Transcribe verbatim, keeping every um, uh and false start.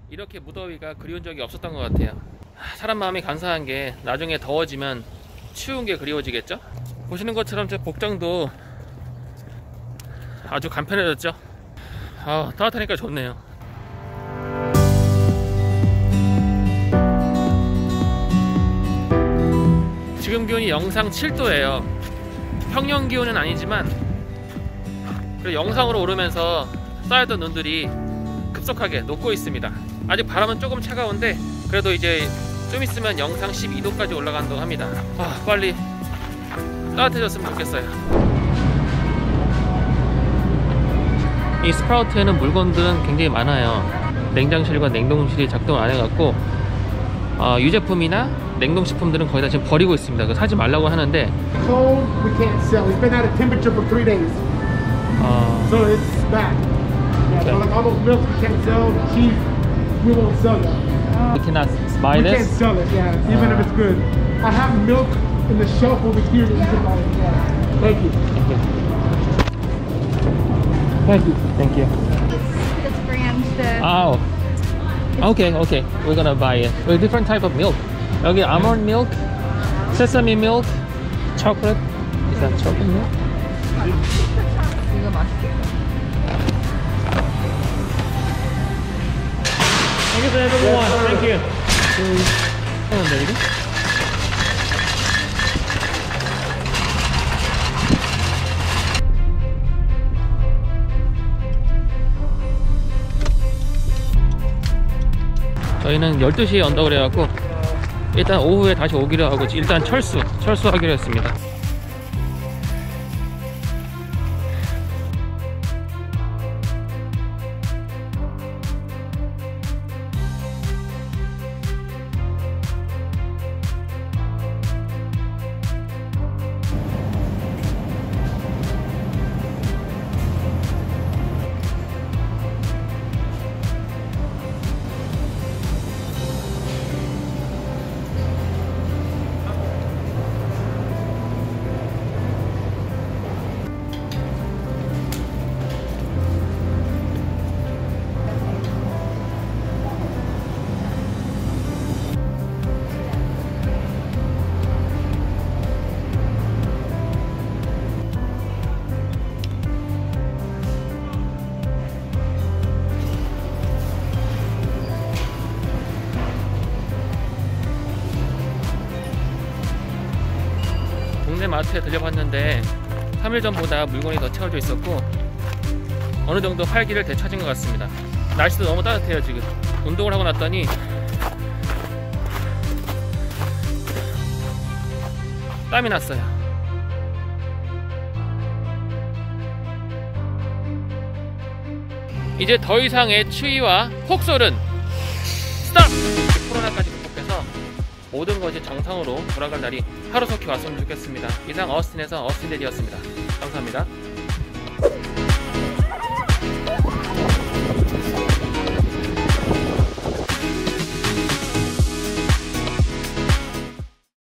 이렇게 무더위가 그리운 적이 없었던 것 같아요. 사람 마음이 간사한 게 나중에 더워지면 추운 게 그리워지겠죠? 보시는 것처럼 제 복장도 아주 간편해졌죠? 아, 따뜻하니까 좋네요. 지금 기온이 영상 칠 도예요 평년 기온은 아니지만 그리고 영상으로 오르면서 쌓였던 눈들이 급속하게 녹고 있습니다. 아직 바람은 조금 차가운데 그래도 이제 좀 있으면 영상 십이 도까지 올라간다고 합니다. 아, 빨리 따뜻해졌으면 좋겠어요. 이 스프라우트에는 물건들은 굉장히 많아요. 냉장실과 냉동실이 작동 안 해갖고 어, 유제품이나 냉동식품들은 거의 다 지금 버리고 있습니다. 그거 사지 말라고 하는데 Cold, we can't sell. It's been out of temperature for three days. 어... So it's bad. Yeah, so like all those milks we can't sell, cheese we won't sell it. We cannot buy We this? can't sell it, yeah, even if it's good. I have milk in the shelf over here that you can buy it. Yeah. Thank you. Thank you. Thank you. This brand the Oh. Okay, okay. We're gonna buy it. A different type of milk. 여기 almond milk, sesame milk, chocolate. Is that chocolate milk? 이거 맛있겠다. Thank you for everyone. Thank you. Oh, baby. 저희는 열두 시에 온다고 그래갖고 일단 오후에 다시 오기로 하고 일단 철수 철수하기로 했습니다. 동네 마트에 들려봤는데 삼 일 전보다 물건이 더 채워져 있었고 어느 정도 활기를 되찾은 것 같습니다. 날씨도 너무 따뜻해요. 지금 운동을 하고 났더니 땀이 났어요. 이제 더 이상의 추위와 폭설은 스탑! 코로나까지 극복해서 모든 것이 정상으로 돌아갈 날이 하루속히 왔으면 좋겠습니다. 이상 어스틴에서 어스틴데디였습니다. 감사합니다.